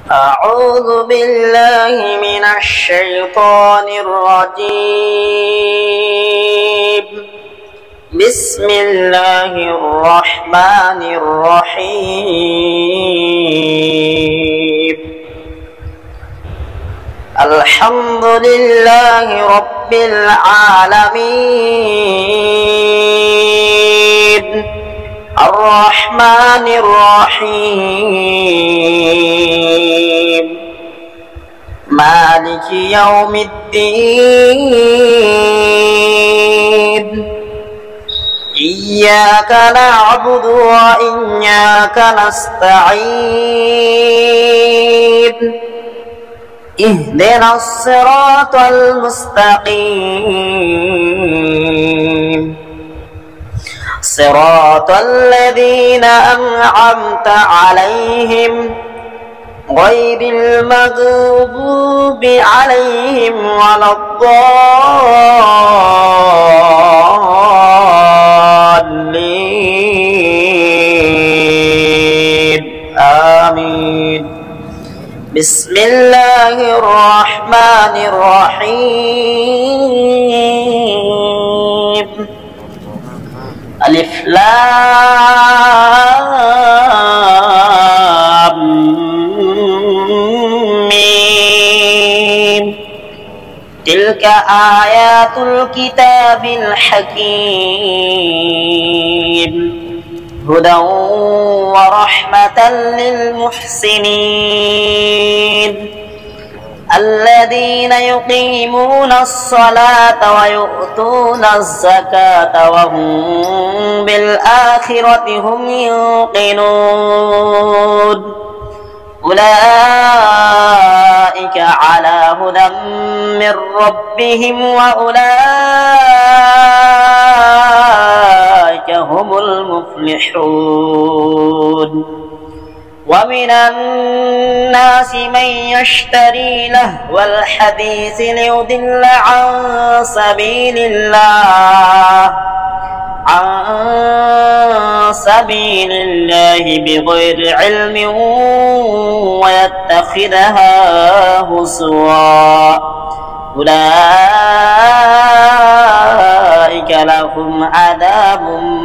أعوذ بالله من الشيطان الرجيم. بسم الله الرحمن الرحيم. الحمد لله رب العالمين الرحمن الرحيم مالك يوم الدين. إياك نعبد وإياك نستعين. اهدنا الصراط المستقيم صراط الذين أنعمت عليهم غير المغضوب عليهم ولا الضالين. آمين. بسم الله الرحمن الرحيم. ألف لام ميم. تلك آيات الكتاب الحكيم هدى ورحمة للمحسنين الذين يقيمون الصلاة ويؤتون الزكاة وهم بالآخرة هم يوقنون. أولئك على هدى من ربهم وأولئك هم المفلحون. ومن الناس من يشتري لهو الحديث ليضل عن سبيل الله بغير علم ويتخذها هزوا. أولئك لهم عذاب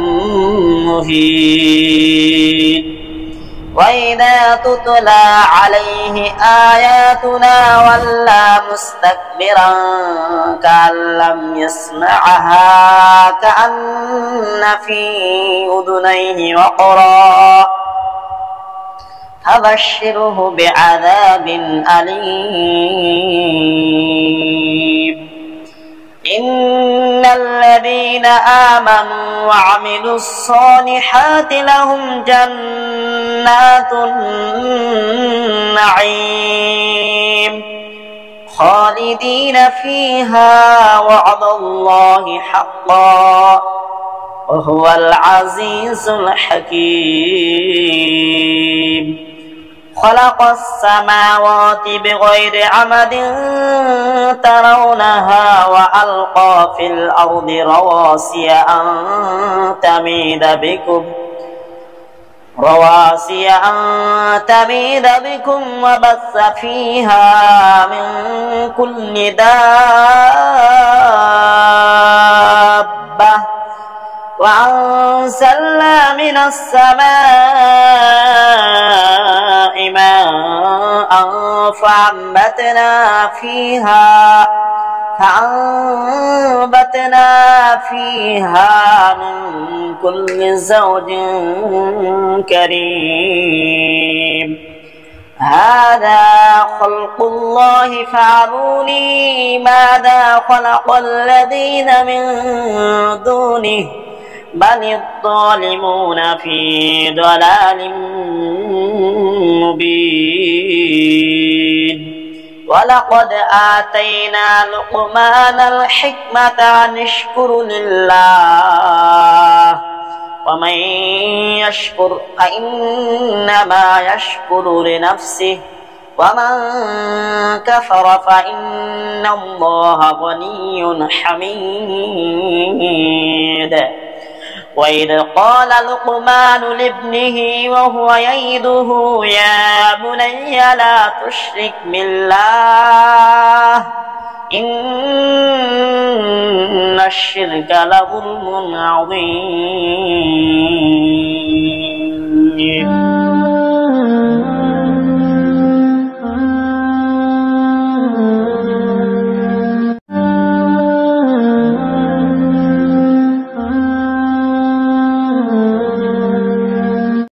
مهين. وإذا تتلى عليه آياتنا ولى مستكبرا كأن لم يسمعها كأن في أذنيه وقرا فبشره بعذاب أليم. إن الذين آمنوا وعملوا الصالحات لهم جنات النعيم خالدين فيها وعد الله حقا وهو العزيز الحكيم. خلق السماوات بغير عمد ترونها وألقى في الأرض رواسي أن تميد بكم وبث فيها من كل دابة وأنزلنا من السماء ماء فأنبتنا فيها من كل زوج كريم. هذا خلق الله فأروني ماذا خلق الذين من دونه بل الظالمون في ضلال مبين. ولقد آتينا لقمان الحكمة أن اشكر لله ومن يشكر فإنما يشكر لنفسه ومن كفر فإن الله غني حميد. وإذ قال لقمان لابنه وهو يعظه يا بني لا تشرك بالله إن الشرك لظلم عظيم